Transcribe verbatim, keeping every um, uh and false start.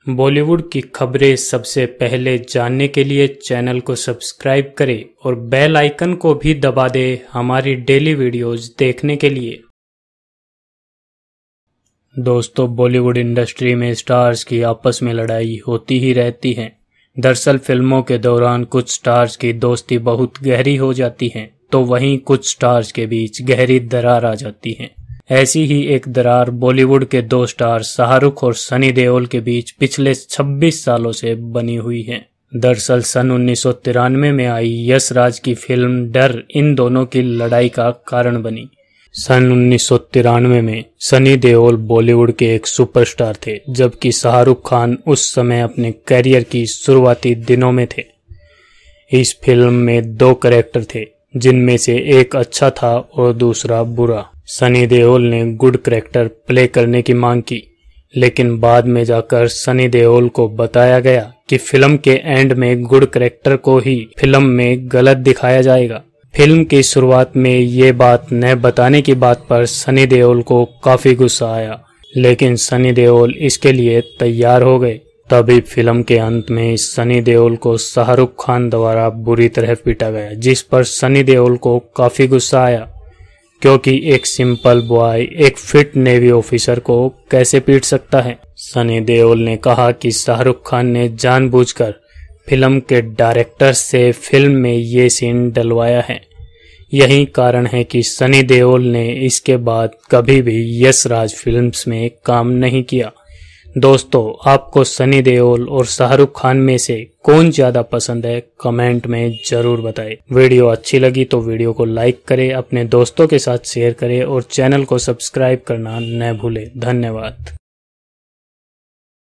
बॉलीवुड की खबरें सबसे पहले जानने के लिए चैनल को सब्सक्राइब करें और बेल आइकन को भी दबा दें हमारी डेली वीडियोस देखने के लिए। दोस्तों, बॉलीवुड इंडस्ट्री में स्टार्स की आपस में लड़ाई होती ही रहती है। दरअसल फिल्मों के दौरान कुछ स्टार्स की दोस्ती बहुत गहरी हो जाती है, तो वहीं कुछ स्टार्स के बीच गहरी दरार आ जाती है। ऐसी ही एक दरार बॉलीवुड के दो स्टार शाहरुख और सनी देओल के बीच पिछले छब्बीस सालों से बनी हुई है। दरअसल सन उन्नीस सौ तिरानवे में आई यश राज की फिल्म डर इन दोनों की लड़ाई का कारण बनी। सन उन्नीस सौ तिरानवे में सनी देओल बॉलीवुड के एक सुपरस्टार थे, जबकि शाहरुख खान उस समय अपने करियर की शुरुआती दिनों में थे। इस फिल्म में दो कैरेक्टर थे, जिनमें से एक अच्छा था और दूसरा बुरा। सनी देओल ने गुड कैरेक्टर प्ले करने की मांग की, लेकिन बाद में जाकर सनी देओल को बताया गया कि फिल्म के एंड में गुड कैरेक्टर को ही फिल्म में गलत दिखाया जाएगा। फिल्म की शुरुआत में ये बात न बताने की बात पर सनी देओल को काफी गुस्सा आया, लेकिन सनी देओल इसके लिए तैयार हो गए। तभी फिल्म के अंत में सनी देओल को शाहरुख खान द्वारा बुरी तरह पीटा गया, जिस पर सनी देओल को काफी गुस्सा आया, क्योंकि एक सिंपल बॉय एक फिट नेवी ऑफिसर को कैसे पीट सकता है। सनी देओल ने कहा कि शाहरुख खान ने जानबूझकर फिल्म के डायरेक्टर से फिल्म में ये सीन डलवाया है। यही कारण है कि सनी देओल ने इसके बाद कभी भी यश राज फिल्म्स में काम नहीं किया। दोस्तों, आपको सनी देओल और शाहरुख खान में से कौन ज्यादा पसंद है, कमेंट में जरूर बताएं। वीडियो अच्छी लगी तो वीडियो को लाइक करें, अपने दोस्तों के साथ शेयर करें और चैनल को सब्सक्राइब करना न भूलें। धन्यवाद।